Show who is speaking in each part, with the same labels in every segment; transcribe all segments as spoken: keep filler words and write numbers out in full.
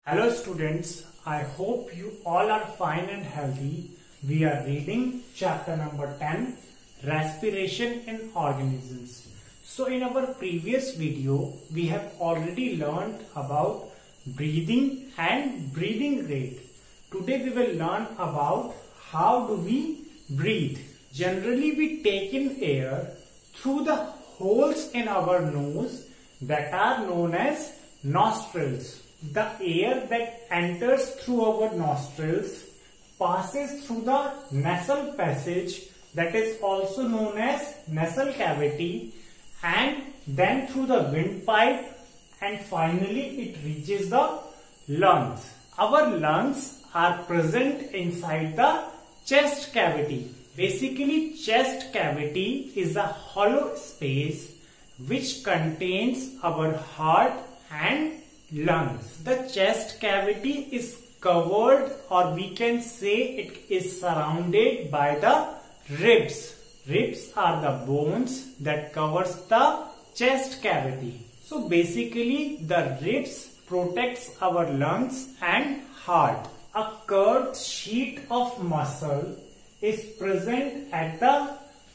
Speaker 1: Hello students, I hope you all are fine and healthy. We are reading chapter number ten, Respiration in Organisms. So in our previous video, we have already learned about breathing and breathing rate. Today we will learn about how do we breathe. Generally we take in air through the holes in our nose that are known as nostrils. The air that enters through our nostrils passes through the nasal passage, that is also known as nasal cavity, and then through the windpipe, and finally it reaches the lungs. Our lungs are present inside the chest cavity. Basically, chest cavity is a hollow space which contains our heart and lungs. The chest cavity is covered, or we can say it is surrounded by the ribs. Ribs are the bones that covers the chest cavity. So basically the ribs protects our lungs and heart. A curved sheet of muscle is present at the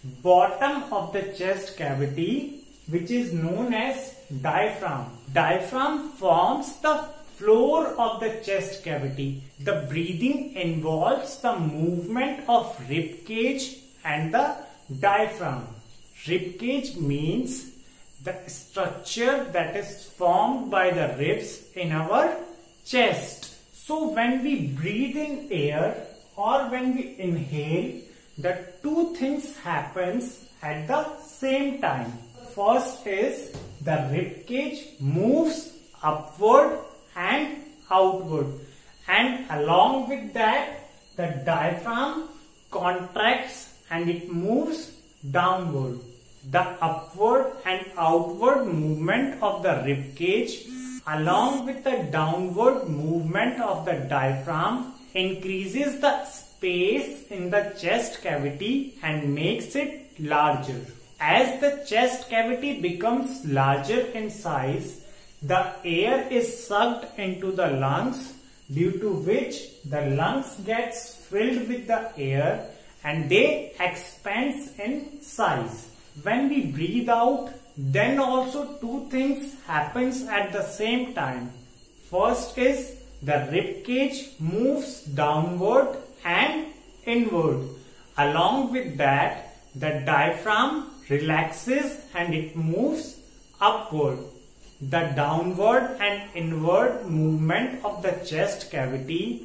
Speaker 1: bottom of the chest cavity, which is known as diaphragm. Diaphragm forms the floor of the chest cavity. The breathing involves the movement of rib cage and the diaphragm. Rib cage means the structure that is formed by the ribs in our chest. So when we breathe in air or when we inhale, the two things happens at the same time. First is the rib cage moves upward and outward, and along with that the diaphragm contracts and it moves downward. The upward and outward movement of the rib cage along with the downward movement of the diaphragm increases the space in the chest cavity and makes it larger. As the chest cavity becomes larger in size, the air is sucked into the lungs, due to which the lungs gets filled with the air and they expand in size. When we breathe out, then also two things happens at the same time. First is the rib cage moves downward and inward. Along with that, the diaphragm relaxes and it moves upward. The downward and inward movement of the chest cavity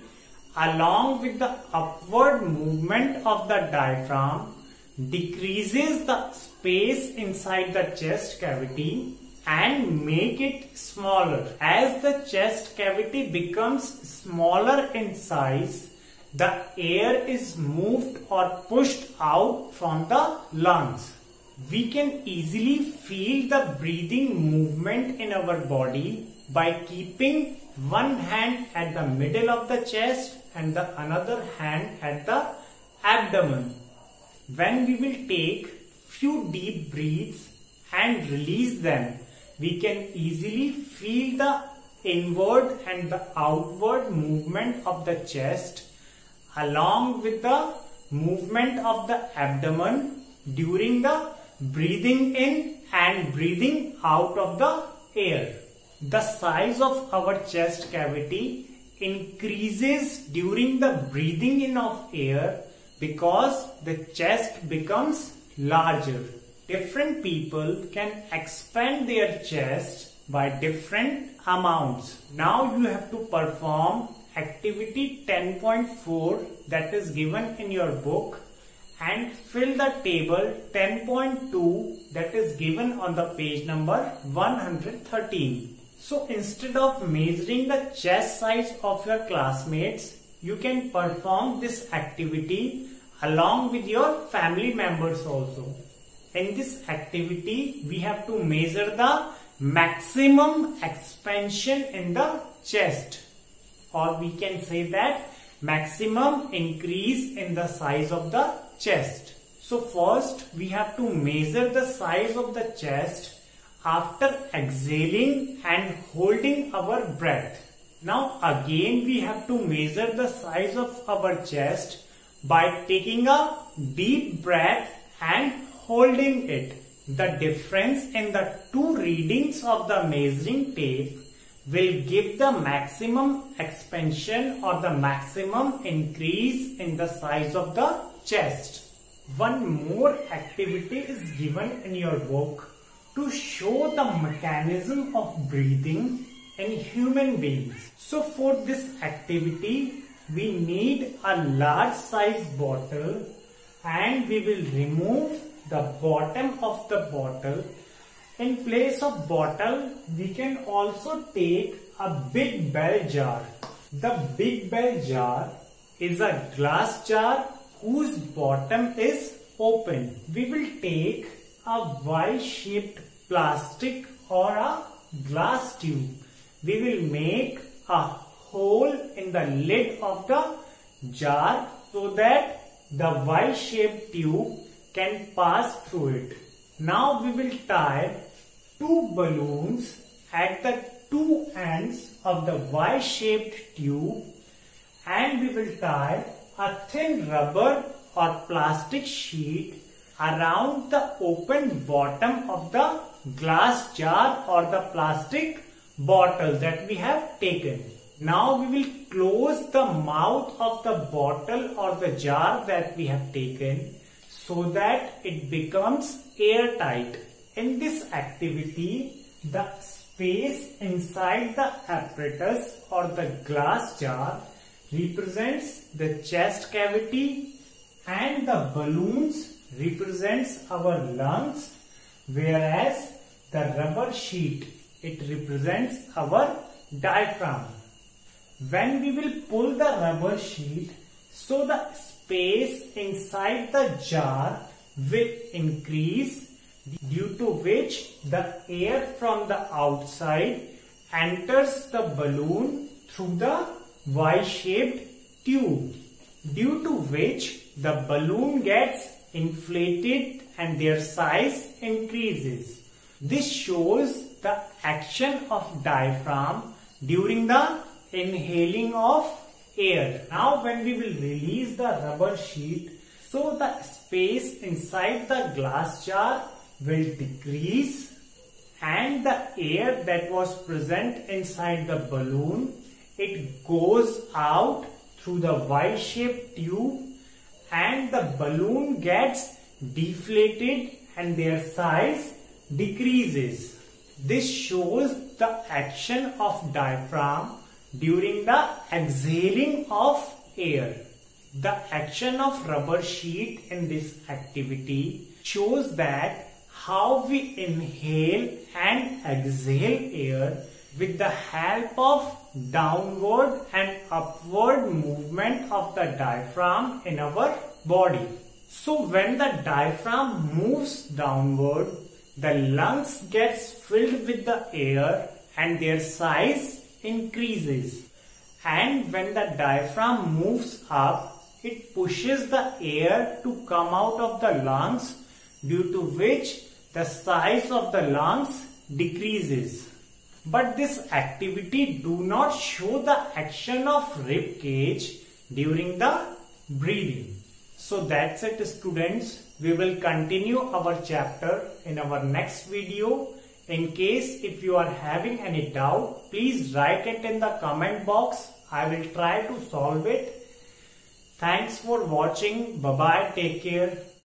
Speaker 1: along with the upward movement of the diaphragm decreases the space inside the chest cavity and make it smaller. As the chest cavity becomes smaller in size, the air is moved or pushed out from the lungs. We can easily feel the breathing movement in our body by keeping one hand at the middle of the chest and the another hand at the abdomen. When we will take few deep breaths and release them, we can easily feel the inward and the outward movement of the chest along with the movement of the abdomen during the breathing in and breathing out of the air. The size of our chest cavity increases during the breathing in of air because the chest becomes larger. Different people can expand their chest by different amounts. Now you have to perform activity ten point four that is given in your book and fill the table ten point two that is given on the page number one hundred thirteen. So instead of measuring the chest size of your classmates, you can perform this activity along with your family members also. In this activity, we have to measure the maximum expansion in the chest, or we can say that maximum increase in the size of the chest. So first we have to measure the size of the chest after exhaling and holding our breath. Now again we have to measure the size of our chest by taking a deep breath and holding it. The difference in the two readings of the measuring tape will give the maximum expansion or the maximum increase in the size of the chest. One more activity is given in your book to show the mechanism of breathing in human beings. So for this activity, we need a large size bottle and we will remove the bottom of the bottle. In place of bottle, we can also take a big bell jar. The big bell jar is a glass jar whose bottom is open. We will take a Y-shaped plastic or a glass tube. We will make a hole in the lid of the jar so that the Y-shaped tube can pass through it. Now we will tie two balloons at the two ends of the Y-shaped tube and we will tie a thin rubber or plastic sheet around the open bottom of the glass jar or the plastic bottle that we have taken. Now we will close the mouth of the bottle or the jar that we have taken so that it becomes airtight. In this activity, the space inside the apparatus or the glass jar represents the chest cavity and the balloons represents our lungs, whereas the rubber sheet, it represents our diaphragm. When we will pull the rubber sheet, so the space inside the jar will increase, due to which the air from the outside enters the balloon through the Y-shaped tube, due to which the balloon gets inflated and their size increases. This shows the action of diaphragm during the inhaling of air. Now when we will release the rubber sheet, so the space inside the glass jar will decrease and the air that was present inside the balloon, it goes out through the Y-shaped tube and the balloon gets deflated and their size decreases. This shows the action of diaphragm during the exhaling of air. The action of rubber sheet in this activity shows that how we inhale and exhale air with the help of downward and upward movement of the diaphragm in our body. So when the diaphragm moves downward, the lungs gets filled with the air and their size increases. And when the diaphragm moves up, it pushes the air to come out of the lungs, due to which the size of the lungs decreases. But this activity do not show the action of rib cage during the breathing. So that's it, students. We will continue our chapter in our next video. In case if you are having any doubt, please write it in the comment box. I will try to solve it. Thanks for watching. Bye bye. Take care.